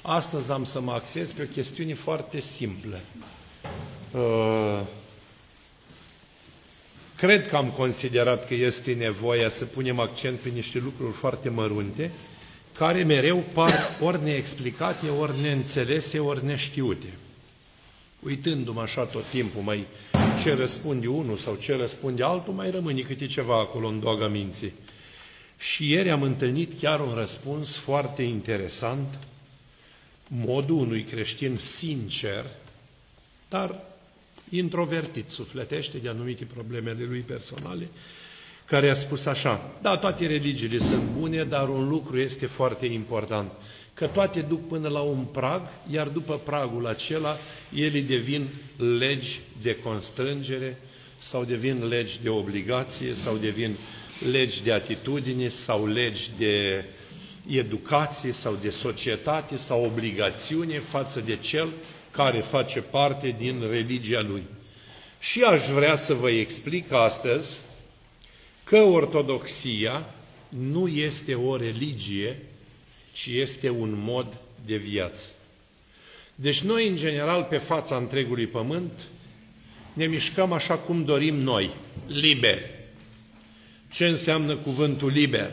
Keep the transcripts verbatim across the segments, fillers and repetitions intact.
Astăzi am să mă axez pe o chestiune foarte simplă. Uh, cred că am considerat că este nevoie să punem accent pe niște lucruri foarte mărunte, care mereu par ori neexplicate, ori neînțelese, ori neștiute. Uitându-mă așa tot timpul, mai ce răspunde unul sau ce răspunde altul, mai rămâne câte ceva acolo în doaga minții. Și ieri am întâlnit chiar un răspuns foarte interesant, modul unui creștin sincer, dar introvertit, sufletește de anumite problemele lui personale, care a spus așa: da, toate religiile sunt bune, dar un lucru este foarte important, că toate duc până la un prag, iar după pragul acela, ele devin legi de constrângere, sau devin legi de obligație, sau devin legi de atitudine, sau legi de educație, sau de societate, sau obligațiune față de cel care face parte din religia lui. Și aș vrea să vă explic astăzi că ortodoxia nu este o religie, ci este un mod de viață. Deci noi, în general, pe fața întregului pământ, ne mișcăm așa cum dorim noi, liberi. Ce înseamnă cuvântul liber?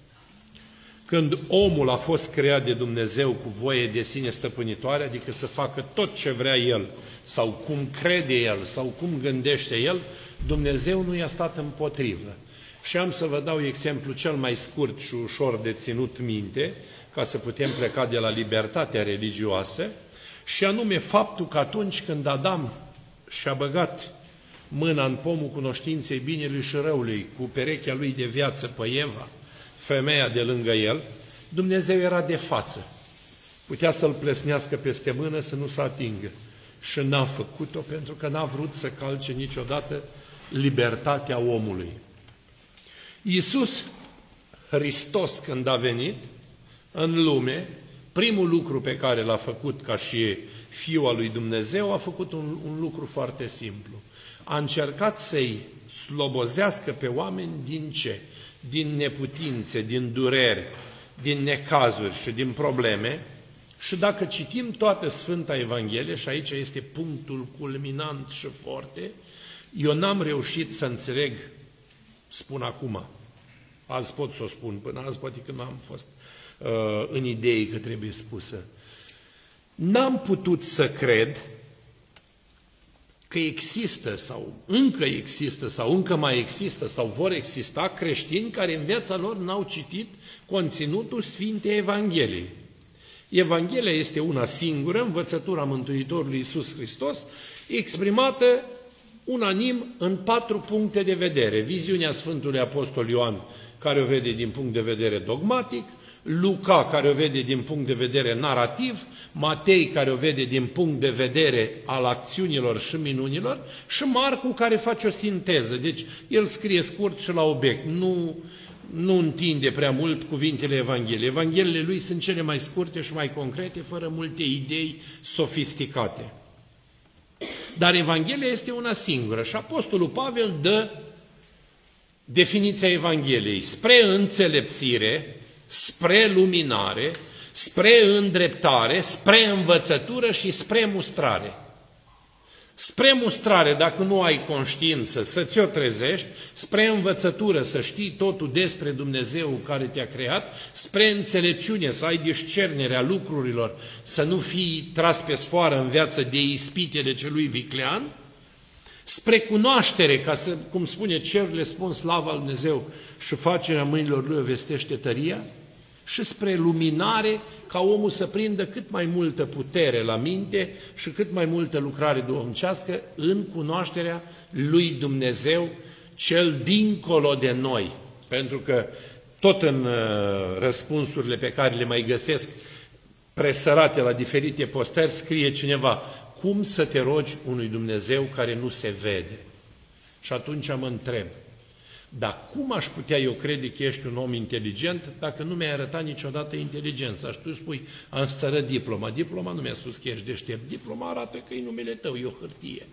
Când omul a fost creat de Dumnezeu cu voie de sine stăpânitoare, adică să facă tot ce vrea el, sau cum crede el, sau cum gândește el, Dumnezeu nu i-a stat împotrivă. Și am să vă dau exemplu cel mai scurt și ușor de ținut minte, ca să putem pleca de la libertatea religioasă, și anume faptul că atunci când Adam și-a băgat mâna în pomul cunoștinței binelui și răului, cu perechea lui de viață pe Eva, femeia de lângă el, Dumnezeu era de față. Putea să-l plesnească peste mână să nu se atingă. Și n-a făcut-o pentru că n-a vrut să calce niciodată libertatea omului. Iisus Hristos, când a venit în lume, primul lucru pe care l-a făcut ca și Fiul al lui Dumnezeu, a făcut un, un lucru foarte simplu. A încercat să-i slobozească pe oameni din ce? Din neputințe, din durere, din necazuri și din probleme. Și dacă citim toată Sfânta Evanghelie, și aici este punctul culminant și forte, eu n-am reușit să înțeleg, spun acum, azi pot să o spun, până azi poate că n-am fost uh, în idei că trebuie spusă, n-am putut să cred că există sau încă există sau încă mai există sau vor exista creștini care în viața lor n-au citit conținutul Sfintei Evangheliei. Evanghelia este una singură, învățătura Mântuitorului Iisus Hristos, exprimată unanim în patru puncte de vedere. Viziunea Sfântului Apostol Ioan, care o vede din punct de vedere dogmatic, Luca, care o vede din punct de vedere narrativ, Matei, care o vede din punct de vedere al acțiunilor și minunilor, și Marcu, care face o sinteză. Deci, el scrie scurt și la obiect, nu, nu întinde prea mult cuvintele Evangheliei. Evangheliile lui sunt cele mai scurte și mai concrete, fără multe idei sofisticate. Dar Evanghelia este una singură și Apostolul Pavel dă definiția Evangheliei: spre înțelepțire, spre luminare, spre îndreptare, spre învățătură și spre mustrare. Spre mustrare, dacă nu ai conștiință, să ți-o trezești, spre învățătură, să știi totul despre Dumnezeu care te-a creat, spre înțelepciune, să ai discernerea lucrurilor, să nu fii tras pe sfoară în viață de ispitele celui viclean, spre cunoaștere, ca să, cum spune, cerurile spun slava lui Dumnezeu și facerea mâinilor lui o vestește tăria, și spre luminare, ca omul să prindă cât mai multă putere la minte și cât mai multă lucrare duhovnicească în cunoașterea lui Dumnezeu, cel dincolo de noi. Pentru că tot în răspunsurile pe care le mai găsesc presărate la diferite postări, scrie cineva: cum să te rogi unui Dumnezeu care nu se vede? Și atunci mă întreb, dar cum aș putea eu crede că ești un om inteligent dacă nu mi-ai arătat niciodată inteligența? Și tu spui, am stără diploma. Diploma nu mi-a spus că ești deștept. Diploma arată că e numele tău, e o hârtie.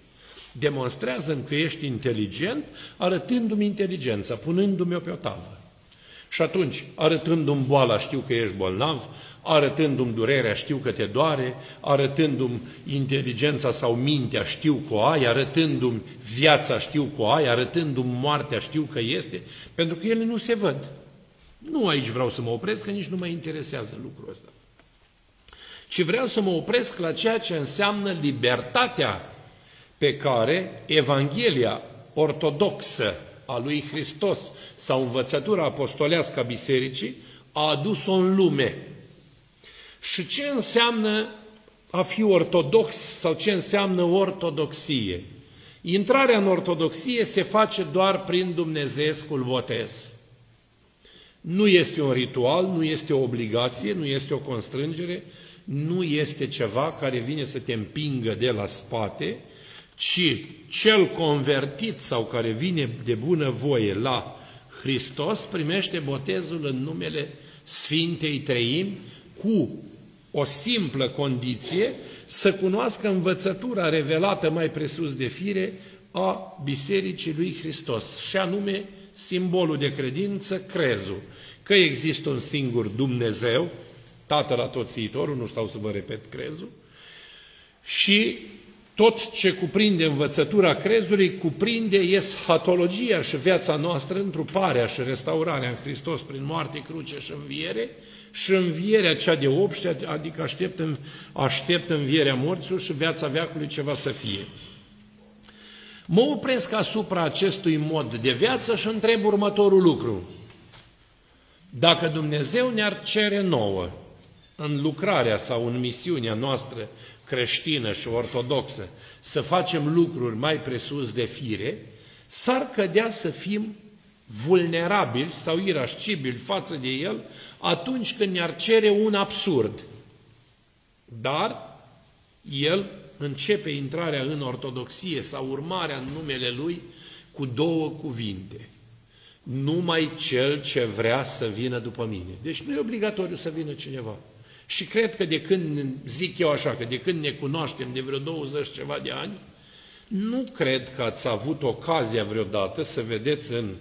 Demonstrează-mi că ești inteligent arătându-mi inteligența, punându-mi-o pe o tavă. Și atunci, arătându-mi boala, știu că ești bolnav, arătându-mi durerea, știu că te doare, arătându-mi inteligența sau mintea, știu că o ai, arătându-mi viața, știu că o ai, arătându-mi moartea, știu că este, pentru că ele nu se văd. Nu aici vreau să mă opresc, că nici nu mă interesează lucrul ăsta. Ci vreau să mă opresc la ceea ce înseamnă libertatea pe care Evanghelia ortodoxă a lui Hristos sau învățătura apostolească a bisericii a adus-o în lume. Și ce înseamnă a fi ortodox sau ce înseamnă ortodoxie? Intrarea în ortodoxie se face doar prin dumnezeescul botez. Nu este un ritual, nu este o obligație, nu este o constrângere, nu este ceva care vine să te împingă de la spate, ci cel convertit sau care vine de bună voie la Hristos primește botezul în numele Sfintei Treimi cu o simplă condiție să cunoască învățătura revelată mai presus de fire a Bisericii lui Hristos, și anume simbolul de credință, crezul, că există un singur Dumnezeu, Tatăl Atotțiitorul, nu stau să vă repet crezul, și tot ce cuprinde învățătura crezului, cuprinde eschatologia și viața noastră, întruparea și restaurarea în Hristos prin moarte, cruce și înviere, și învierea cea de obște, adică aștept, aștept învierea morților și viața veacului ce va să fie. Mă opresc asupra acestui mod de viață și întreb următorul lucru. Dacă Dumnezeu ne-ar cere nouă, în lucrarea sau în misiunea noastră creștină și ortodoxă, să facem lucruri mai presus de fire, s-ar cădea să fim vulnerabili sau irascibili față de El atunci când ne-ar cere un absurd. Dar El începe intrarea în ortodoxie sau urmarea în numele Lui cu două cuvinte. Numai cel ce vrea să vină după mine. Deci nu e obligatoriu să vină cineva. Și cred că de când, zic eu așa, că de când ne cunoaștem de vreo douăzeci ceva de ani, nu cred că ați avut ocazia vreodată să vedeți în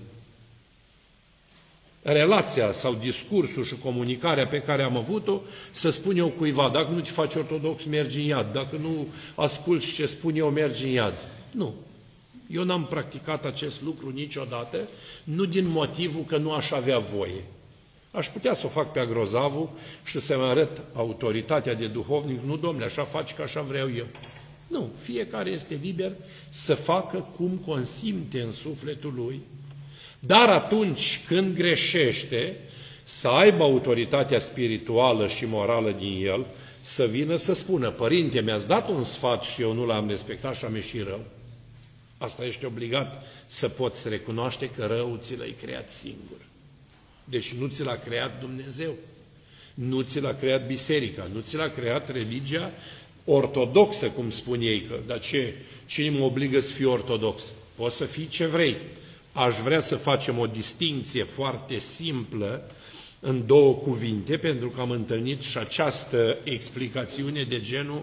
relația sau discursul și comunicarea pe care am avut-o, să spun eu cuiva, dacă nu te faci ortodox, mergi în iad, dacă nu asculți ce spun eu, mergi în iad. Nu. Eu n-am practicat acest lucru niciodată, nu din motivul că nu aș avea voie. Aș putea să o fac pe agrozavul și să-mi arăt autoritatea de duhovnic, nu, domnule, așa faci că așa vreau eu. Nu, fiecare este liber să facă cum consimte în sufletul lui, dar atunci când greșește, să aibă autoritatea spirituală și morală din el, să vină să spună, părinte, mi-ați dat un sfat și eu nu l-am respectat și am ieșit rău. Asta ești obligat să poți recunoaște că răul ți l-ai creat singur. Deci nu ți l-a creat Dumnezeu, nu ți l-a creat biserica, nu ți l-a creat religia ortodoxă, cum spun ei, că, dar ce, cine mă obligă să fiu ortodox? Poți să fii ce vrei. Aș vrea să facem o distinție foarte simplă în două cuvinte, pentru că am întâlnit și această explicațiune de genul: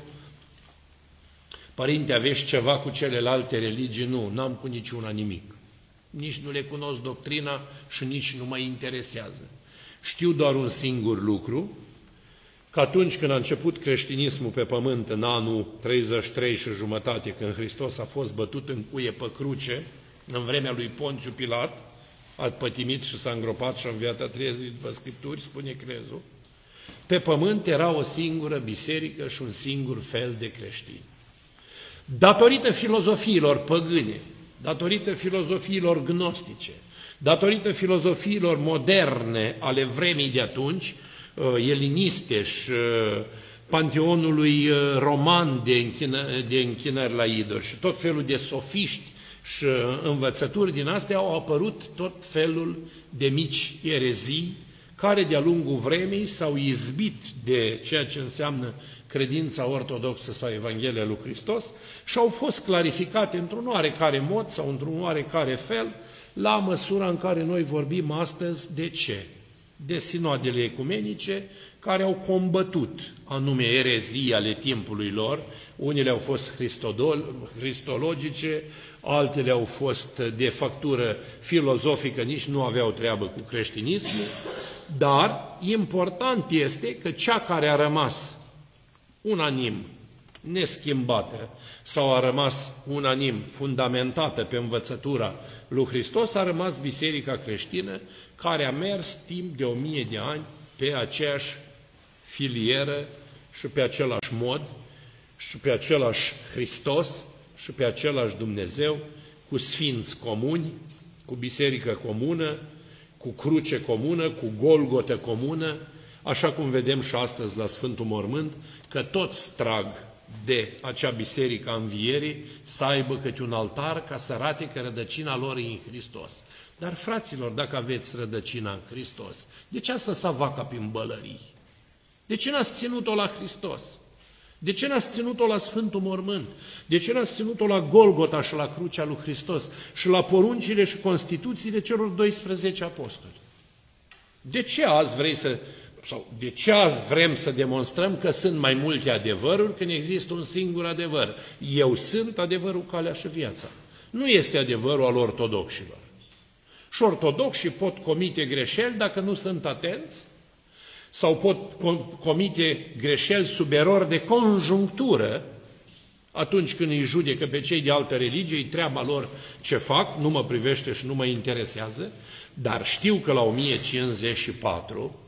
părinte, aveți ceva cu celelalte religii? Nu, n-am cu niciuna nimic. Nici nu le cunosc doctrina și nici nu mă interesează. Știu doar un singur lucru, că atunci când a început creștinismul pe pământ, în anul treizeci și trei și jumătate, când Hristos a fost bătut în cuie pe cruce, în vremea lui Ponțiu Pilat, a pătimit și s-a îngropat și a înviat a treia zi după Scripturi, spune crezul, pe pământ era o singură biserică și un singur fel de creștini. Datorită filozofiilor păgâne, datorită filozofiilor gnostice, datorită filozofiilor moderne ale vremii de atunci, eliniste și panteonului roman de, închină, de închinări la idoli și tot felul de sofiști și învățături din astea, au apărut tot felul de mici erezii care de-a lungul vremii s-au izbit de ceea ce înseamnă credința ortodoxă sau Evanghelia lui Hristos și au fost clarificate într-un oarecare mod sau într-un oarecare fel la măsura în care noi vorbim astăzi de ce? de sinoadele ecumenice care au combătut anume erezii ale timpului lor. Unele au fost cristologice, altele au fost de factură filozofică, nici nu aveau treabă cu creștinismul, dar important este că cea care a rămas unanim, neschimbată, sau a rămas unanim, fundamentată pe învățătura lui Hristos, a rămas biserica creștină, care a mers timp de o mie de ani pe aceeași filieră și pe același mod și pe același Hristos și pe același Dumnezeu, cu sfinți comuni, cu biserică comună, cu cruce comună, cu Golgotă comună, așa cum vedem și astăzi la Sfântul Mormânt, că toți trag de acea biserică a învierii să aibă câte un altar ca să arate că rădăcina lor e în Hristos. Dar, fraților, dacă aveți rădăcina în Hristos, de ce ați lăsat vaca prin bălării? De ce n-ați ținut-o la Hristos? De ce n-ați ținut-o la Sfântul Mormânt? De ce n-ați ținut-o la Golgota și la crucea lui Hristos și la poruncile și constituțiile celor doisprezece apostoli? De ce azi vrei să... sau de ce azi vrem să demonstrăm că sunt mai multe adevăruri când există un singur adevăr? Eu sunt adevărul, calea și viața. Nu este adevărul al ortodoxilor. Și ortodoxii pot comite greșeli dacă nu sunt atenți, sau pot comite greșeli sub erori de conjunctură atunci când îi judecă pe cei de altă religie, e treaba lor ce fac, nu mă privește și nu mă interesează, dar știu că la o mie cincizeci și patru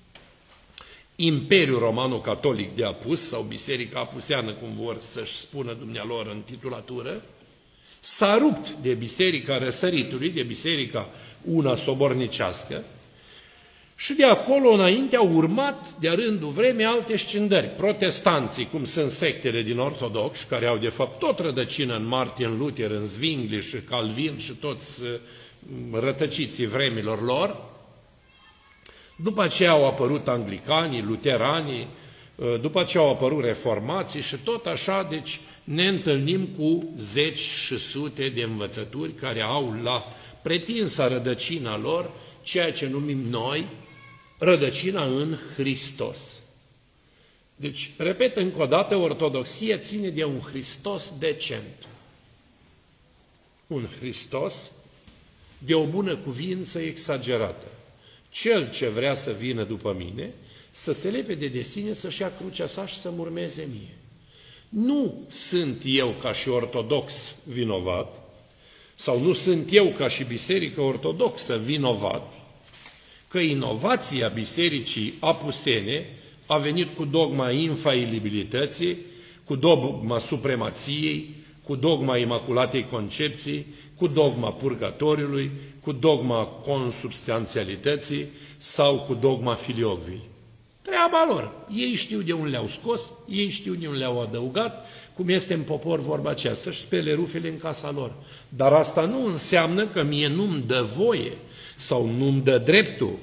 Imperiul Romano-Catolic de Apus, sau Biserica Apuseană, cum vor să-și spună dumnealor în titulatură, s-a rupt de Biserica Răsăritului, de Biserica una sobornicească, și de acolo înainte au urmat, de-a rândul vremii, alte scindări. Protestanții, cum sunt sectele din ortodoxi, care au de fapt tot rădăcină în Martin Luther, în Zwingli și Calvin și toți rătăciții vremilor lor. După aceea au apărut anglicanii, luteranii, după aceea au apărut reformații și tot așa, deci ne întâlnim cu zeci și sute de învățături care au la pretinsa rădăcina lor ceea ce numim noi rădăcina în Hristos. Deci, repet încă o dată, ortodoxia ține de un Hristos decent. Un Hristos de o bună cuvință exagerată. Cel ce vrea să vină după mine, să se lepede de sine, să-și ia crucea sa și să-mi urmeze mie. Nu sunt eu ca și ortodox vinovat, sau nu sunt eu ca și biserică ortodoxă vinovat, că inovația bisericii apusene a venit cu dogma infailibilității, cu dogma supremației, cu dogma Imaculatei Concepții, cu dogma purgatoriului, cu dogma consubstanțialității sau cu dogma filiocviei. Treaba lor. Ei știu de unde le-au scos, ei știu de unde le-au adăugat, cum este în popor vorba aceea, să-și spele rufele în casa lor. Dar asta nu înseamnă că mie nu-mi dă voie sau nu-mi dă dreptul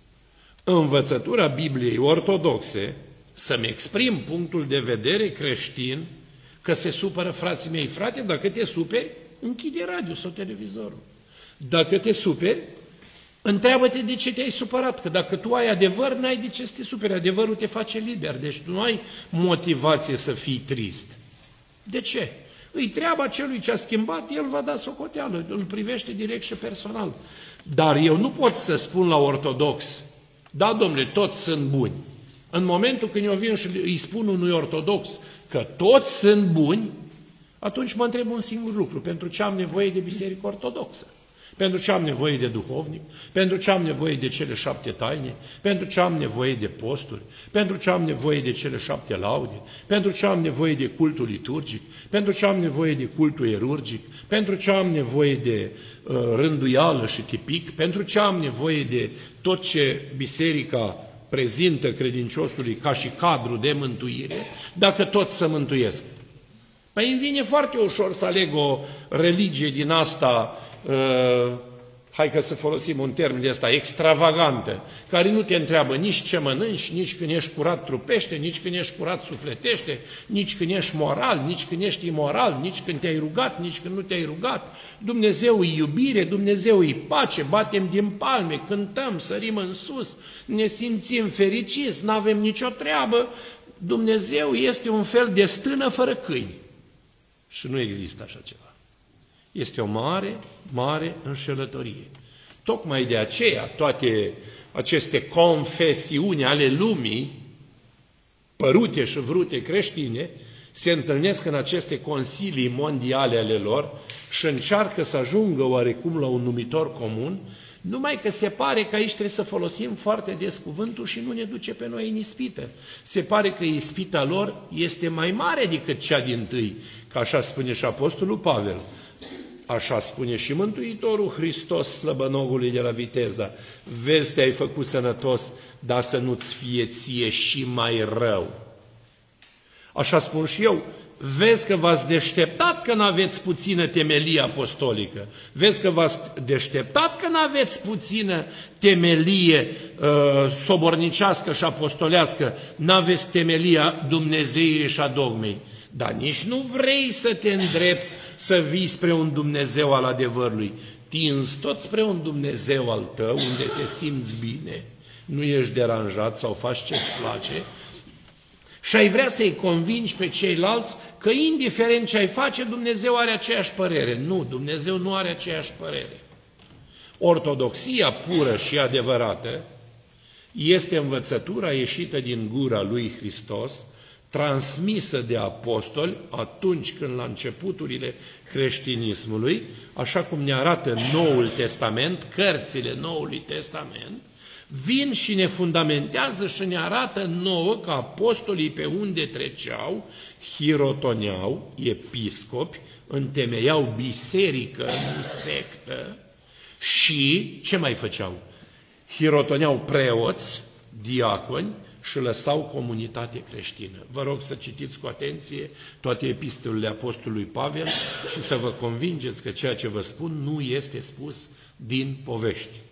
învățătura Bibliei ortodoxe să-mi exprim punctul de vedere creștin, că se supără frații mei. Frate, dacă te superi, închide radio sau televizorul. Dacă te superi, întreabă-te de ce te-ai supărat, că dacă tu ai adevăr, n-ai de ce să te superi. Adevărul te face liber, deci tu nu ai motivație să fii trist. De ce? Îi treaba celui ce a schimbat, el va da socoteală, îl privește direct și personal. Dar eu nu pot să spun la ortodox, da, domnule, toți sunt buni. În momentul când eu vin și îi spun unui ortodox că toți sunt buni, atunci mă întreb un singur lucru: pentru ce am nevoie de biserică ortodoxă? Pentru ce am nevoie de duhovnic? Pentru ce am nevoie de cele șapte taine? Pentru ce am nevoie de posturi? Pentru ce am nevoie de cele șapte laude? Pentru ce am nevoie de cultul liturgic? Pentru ce am nevoie de cultul erurgic? Pentru ce am nevoie de uh, rânduială și tipic? Pentru ce am nevoie de tot ce biserica prezintă credinciosului ca și cadru de mântuire, dacă toți să mântuiesc? Păi îmi vine foarte ușor să aleg o religie din asta uh, hai că să folosim un termen de ăsta, extravagantă, care nu te întreabă nici ce mănânci, nici când ești curat trupește, nici când ești curat sufletește, nici când ești moral, nici când ești imoral, nici când te-ai rugat, nici când nu te-ai rugat. Dumnezeu e iubire, Dumnezeu e pace, batem din palme, cântăm, sărim în sus, ne simțim fericiți, nu avem nicio treabă. Dumnezeu este un fel de stână fără câini. Și nu există așa ceva. Este o mare, mare înșelătorie. Tocmai de aceea toate aceste confesiuni ale lumii, părute și vrute creștine, se întâlnesc în aceste consilii mondiale ale lor și încearcă să ajungă oarecum la un numitor comun, numai că se pare că aici trebuie să folosim foarte des cuvântul și nu ne duce pe noi în ispită. Se pare că ispita lor este mai mare decât cea dintâi, că așa spune și Apostolul Pavel. Așa spune și Mântuitorul Hristos slăbănogului de la Vitezda. Vezi, te-ai făcut sănătos, dar să nu-ți fie ție și mai rău. Așa spun și eu. Vezi că v-ați deșteptat că n-aveți puțină temelie apostolică. Vezi că v-ați deșteptat că n-aveți puțină temelie uh, sobornicească și apostolească. N-aveți temelia Dumnezeirii și a dogmei. Dar nici nu vrei să te îndrepți să vii spre un Dumnezeu al adevărului. Tinzi tot spre un Dumnezeu al tău, unde te simți bine, nu ești deranjat sau faci ce-ți place și ai vrea să-i convingi pe ceilalți că indiferent ce ai face, Dumnezeu are aceeași părere. Nu, Dumnezeu nu are aceeași părere. Ortodoxia pură și adevărată este învățătura ieșită din gura lui Hristos, transmisă de apostoli atunci când la începuturile creștinismului, așa cum ne arată Noul Testament, cărțile Noului Testament, vin și ne fundamentează și ne arată nouă că apostolii pe unde treceau, hirotoneau, episcopi, întemeiau biserică, nu sectă, și ce mai făceau? Hirotoneau preoți, diaconi, și lăsau comunitate creștină. Vă rog să citiți cu atenție toate epistolele Apostolului Pavel și să vă convingeți că ceea ce vă spun nu este spus din povești.